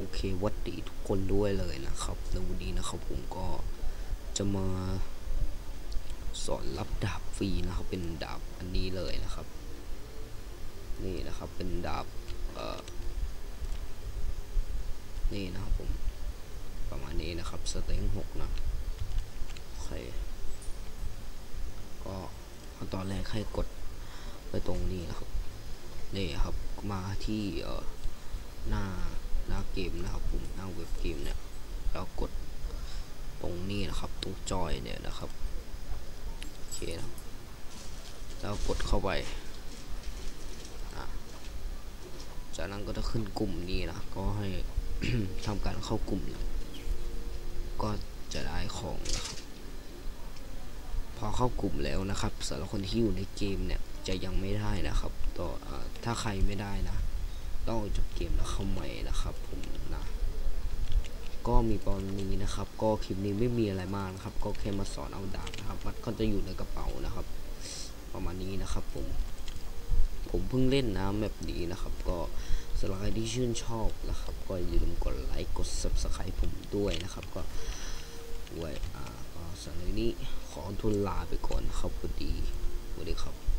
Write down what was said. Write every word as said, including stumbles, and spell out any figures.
เคหวัดดีทุกคนด้วยเลยนะครับแล้ววันนี้นะครับผมก็จะมาสอนรับดาบฟรีนะครับเป็นดาบอันนี้เลยนะครับนี่นะครับเป็นดาบเอ่อนี่นะครับผมประมาณนี้นะครับสเต็งหกนะโอเคก็ตอนแรกให้กดไปตรงนี้นะครับนี่ครับมาที่เอ่อหน้าหน้าเกมนะครับผมหน้าเว็บเกมเนี่ยแล้วกดตรงนี้นะครับตรงจอยเนี่ยนะครับโอเคนะแล้วกดเข้าไปจากนั้นก็จะขึ้นกลุ่มนี้นะก็ให้ ทำการเข้ากลุ่มนะก็จะได้ของนะครับพอเข้ากลุ่มแล้วนะครับสำหรับคนที่อยู่ในเกมเนี่ยจะยังไม่ได้นะครับต่อถ้าใครไม่ได้นะต้องจบเกมแล้วเข้าใหม่นะครับผมนะก็มีตอนนี้นะครับก็คลิปนี้ไม่มีอะไรมากนะครับก็แค่มาสอนเอาดาบนะครับมันก็จะอยู่ในกระเป๋านะครับประมาณนี้นะครับผมผมเพิ่งเล่นนะแบบนี้นะครับก็สำหรับใครที่ชื่นชอบนะครับก็อย่าลืมกดไลค์กด ซับสไครบ์ ผมด้วยนะครับก็ไว้อ่าก็สำหรับนี้ขอทุนลาไปก่อนนะครับสวัสดีสวัสดีครับ